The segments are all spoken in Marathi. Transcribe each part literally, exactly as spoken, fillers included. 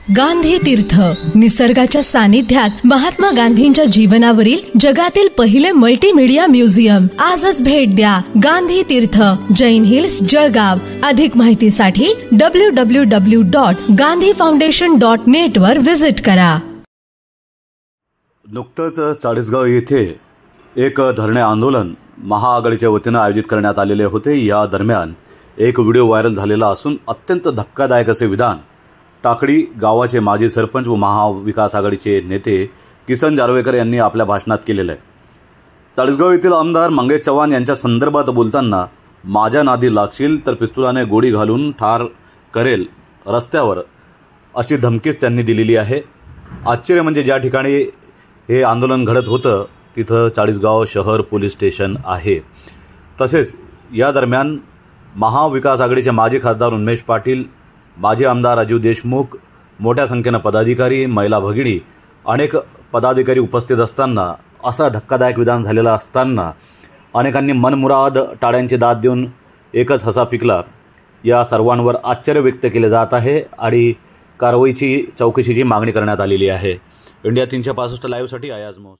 गांधी तीर्थ, निसर्गाच्या सानिध्यात महात्मा गांधींच्या जीवनावरील जगातील पहिले मल्टीमीडिया म्युझियम. आजच भेट द्या. गांधी तीर्थ, जैन हिल्स, जळगाव. अधिक माहितीसाठी W W W dot Gandhi foundation dot net वर व्हिजिट करा. नुकतंच चाळीसगाव येथे एक धरणे आंदोलन महाआघाडीच्या वतीनं आयोजित करण्यात आलेले होते. या दरम्यान एक व्हिडिओ व्हायरल झालेला असून अत्यंत धक्कादायक असे विधान टाकळी गावाचे माजी सरपंच व महाविकास आघाडीचे नेते किसन जारवेकर यांनी आपल्या भाषणात केलेलं आहे. चाळीसगाव येथील आमदार मंगेश चव्हाण यांच्या संदर्भात बोलताना माझ्या नादी लागशील तर पिस्तुलाने गोळी घालून ठार करेल रस्त्यावर, अशी धमकीच त्यांनी दिलेली आहे. आश्चर्य म्हणजे ज्या ठिकाणी हे आंदोलन घडत होतं तिथं चाळीसगाव शहर पोलीस स्टेशन आहे. तसेच या दरम्यान महाविकास आघाडीचे माजी खासदार उन्मेष पाटील, माजी आमदार राजीव देशमुख, मोठ्या संख्येनं पदाधिकारी, महिला भगिनी, अनेक पदाधिकारी उपस्थित असताना असा धक्कादायक विधान झालेलं असताना अनेकांनी मनमुराद टाळ्यांची दाद देऊन एकच हसा पिकला. या सर्वांवर आश्चर्य व्यक्त केले जात आहे आणि कारवाईची चौकशीची मागणी करण्यात आलेली आहे. इंडिया तीनशे पासष्ट लाईव्हसाठी अयाज मोस.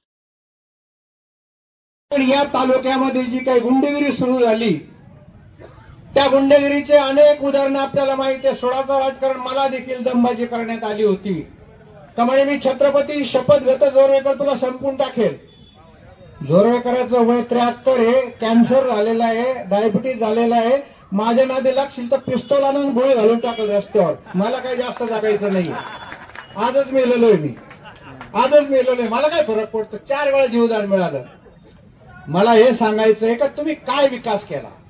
पण या तालुक्यामध्ये जी काही गुंडगिरी सुरू झाली त्या गुंडगिरीचे अनेक उदाहरणं आपल्याला माहिती आहे. सोडाचं राजकारण मला देखील दमबाजी करण्यात आली होती. त्यामुळे मी छत्रपती शपथ घेतो, जोरवेकर तुला संपून टाकेल. जोरवेकराचं वय त्र्याहत्तर आहे, कॅन्सर झालेला आहे, डायबिटीज झालेला आहे. माझ्या नादी लागशील तर पिस्तोलानं गोळी घालून टाकल रस्त्यावर. मला काही जास्त जागायचं नाही. आजच मेलेलोय मी, आजच मेलेलोय. मला काय फरक पडतो? चार वेळा जीवदान मिळालं. मला हे सांगायचंय का तुम्ही काय विकास केला.